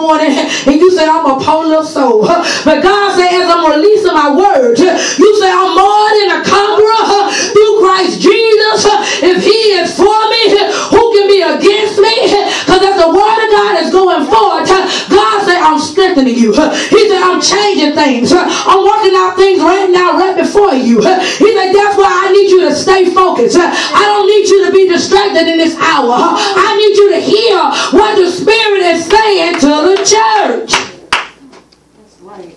morning and you say, I'm a poor little soul. But God said, as I'm releasing my word, you say, I'm more than a conqueror through Christ Jesus. If he is for me, who can be against me? Because as the word of God is going forward, God said, I'm strengthening you. He said, I'm changing things. I'm working out things right now, right before you. He said, that's why I need you to stay focused. I don't need you to be distracted in this hour. I need you to hear what the Spirit is saying to the church. That's right.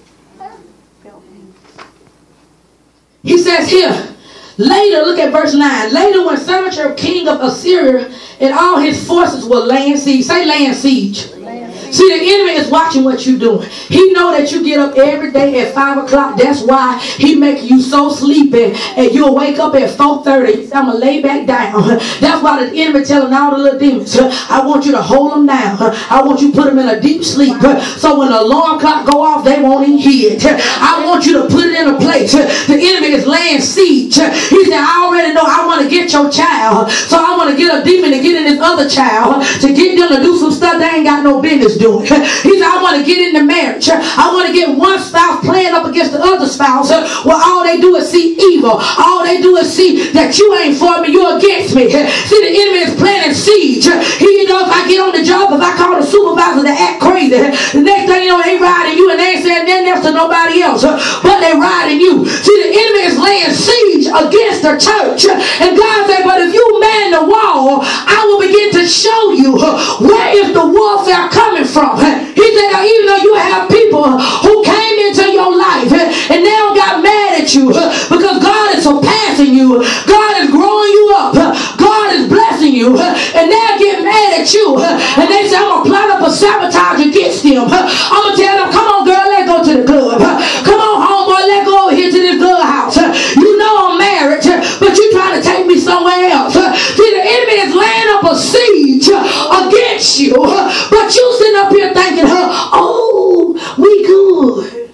He says here, later, look at verse 9. Later, when Sennacherib, king of Assyria, and all his forces were laying siege. Say laying siege. See, the enemy is watching what you're doing. He know that you get up every day at 5 o'clock. That's why he make you so sleepy. And you'll wake up at 4:30. I'm going to lay back down. That's why the enemy telling all the little demons, I want you to hold them down. I want you to put them in a deep sleep. So when the alarm clock go off, they won't even hear it. I want you to put it in a place. The enemy is laying siege. He said, I already know I want to get your child. So I want to get a demon to get in this other child to get them to do some stuff they ain't got no business doing. He said, I want to get into marriage. I want to get one spouse playing up against the other spouse where all they do is see evil. All they do is see that you ain't for me, you're against me. See, the enemy is planting siege. He knows if I get on the job, if I call the supervisor to act crazy, the next thing you know, they riding you and they ain't saying nothing else to nobody else, but they riding you. See, the enemy is laying siege against the church. And God said, but if you man the wall, I will begin to show you where is the warfare coming from. He said, even though you have people who came into your life and now got mad at you because God is surpassing you, God is growing you up, God is blessing you, and they'll get mad at you and they say, I'm going to plot up a sabotage against them. I'm going to tell them, come on girl, let's go to the club. Come on homeboy, let's go over here to this girl house. You know I'm married, but you trying to take me somewhere else. See, the enemy is laying up a siege against you, but you sitting up here thinking, oh, we good.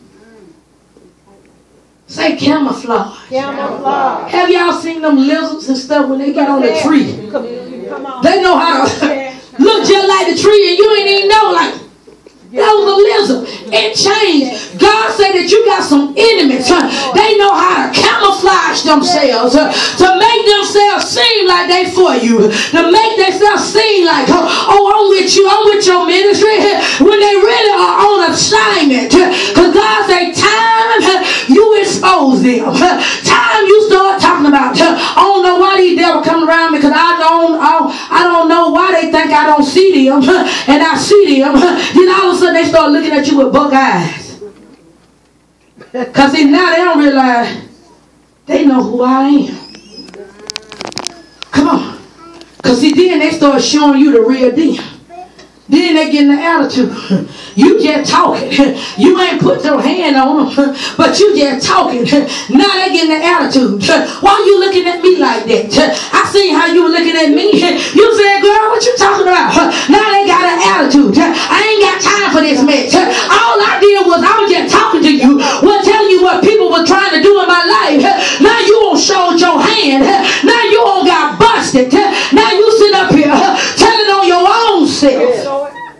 Say camouflage. Camouflage. Have y'all seen them lizards and stuff when they get on the tree? Come on. They know how to look just like the tree and you ain't even know, like, that was a lizard. It changed. God said that you got some enemies. They know how to camouflage themselves to make themselves seem like they for you. To make themselves seem like, oh, I'm with you. I'm with your ministry. When they really are on assignment. Because God said, time you expose them. Time you start talking about. I don't know why these devils come around me because I don't know why they think I don't see them. And I see them. Then all of a sudden they start looking at you with bug eyes. Because now they don't realize they know who I am. Come on. Because see, then they start showing you the real deal. Then they get in the attitude. You just talking. You ain't put your hand on them, but you just talking. Now they get in the attitude. Why you looking at me like that? I seen how you were looking at me. You said, girl, what you talking about? Now they got an attitude. I ain't got time for this mess. All I did was I was just talking to you. Was telling you what people were trying to do in my life. Now you won't show your hand. Now you won't got busted. Now you sit up here telling on your own self.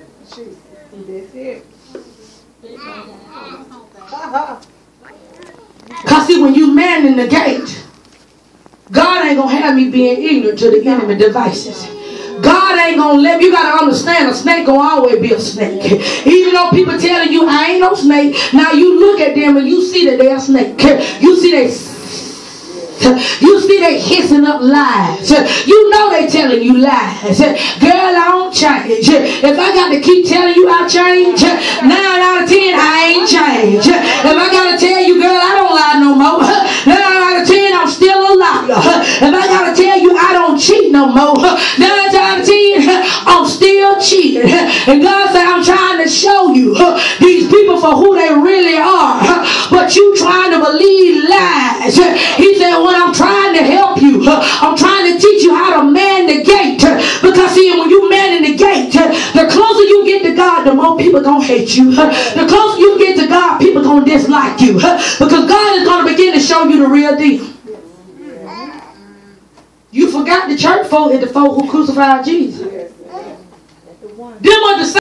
Because see, when you man in the gate, God ain't going to have me being ignorant to the enemy devices. God ain't going to let me. You got to understand, a snake going to always be a snake. Even though people telling you, I ain't no snake. Now you look at them and you see that they're a snake. You see they hissing up lies. You know they telling you lies. Girl, I don't change. If I got to keep telling you I change, 9 out of 10, I ain't changed. If I got to tell you, girl, I don't lie no more, 9 out of 10, I'm still a liar. If I got to tell you I don't cheat no more, 9 out of 10, I'm still cheating. And God said, I'm trying to show you these people for who they really are. But you trying to believe lies. He said, when I'm trying to help you, I'm trying to teach you how to man the gate. Because see, when you man in the gate, the closer you get to God, the more people gonna hate you. The closer you get to God, people gonna dislike you. Because God is gonna begin to show you the real deal. You forgot the church folk and the folk who crucified Jesus. Them are the